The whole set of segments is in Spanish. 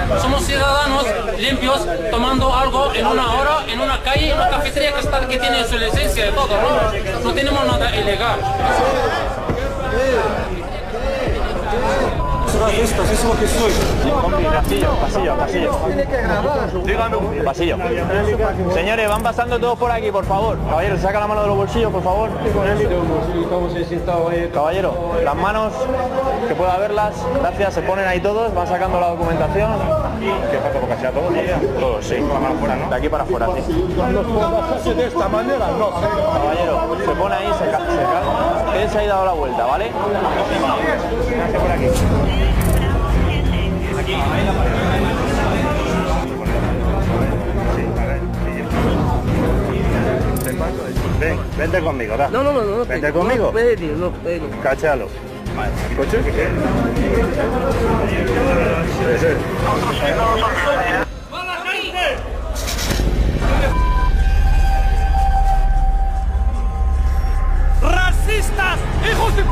Somos ciudadanos limpios tomando algo en una hora, en una calle, en una cafetería que tiene su licencia de todo, ¿no? No tenemos nada ilegal. Racistas, eso es lo que soy. Pasillo. Dígame. Pasillo. Señores, van pasando todos por aquí, por favor. Caballero, saca la mano de los bolsillos, por favor. Caballero, las manos, que pueda verlas. Gracias, se ponen ahí todos, van sacando la documentación. ¿Qué falta por cachar todos? Todos, sí. De aquí para afuera, sí. De esta manera, no. Caballero, se pone ahí, se calma. Él se ha dado la vuelta, ¿vale? Véngase por aquí. Ven, vente conmigo, da. No. Vente conmigo. No. Cáchalo. ¿Coche? ¡Racistas! ¡Hijos de...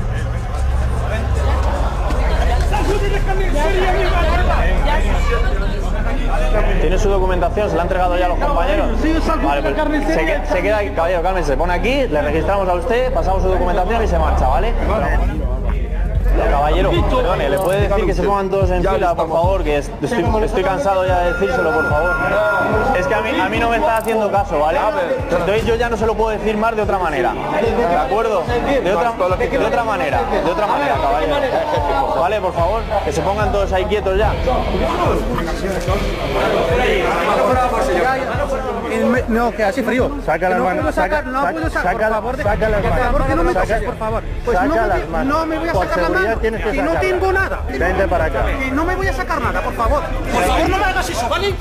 ¿Tiene su documentación? ¿Se la ha entregado ya a los compañeros? Vale, pues se queda aquí, caballero, cálmese, se pone aquí, le registramos a usted, pasamos su documentación y se marcha, ¿vale? Caballero, perdone, ¿le puede decir que se pongan todos en fila, por favor? Que estoy cansado ya de decírselo, por favor. Es que a mí no me está haciendo caso, ¿vale? Entonces yo ya no se lo puedo decir más de otra manera. ¿De acuerdo? De otra manera, caballero. Vale, por favor, que se pongan todos ahí quietos ya. No, que hace frío. Saca las manos. Saca las manos. Saca las manos. No me voy a sacar la mano. Que no tengo nada. Vente para acá. Que no me voy a sacar nada, por favor. Por favor, no me hagas eso, ¿vale?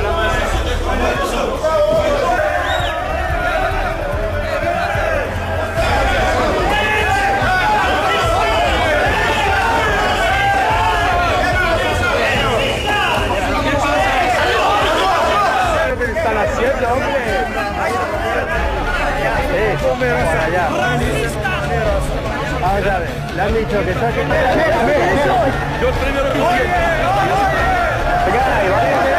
Están haciendo, hombre. Por allá. Vamos a ver, le han dicho que saque. Yo primero que